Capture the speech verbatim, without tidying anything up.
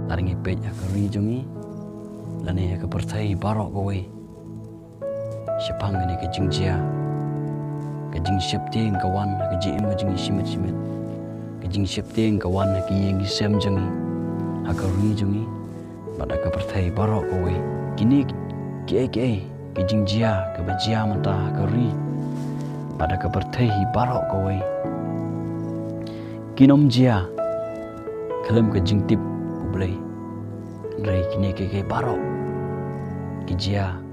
laring ipej aka ri jongi lane aka perthai barok kowe syapang ni ke jingjia ke jing syapting kawan ke jim ke jing simit simit ke jing syapting kawan ke yang sem jongi aka ri jongi pada aka perthai barok kowe kini ke ke ke jingjia ke bajia mata aka ri pada aka perthai barok kowe kinom jia kalam ke jing tip ublai rai kini ke ke barok ki jia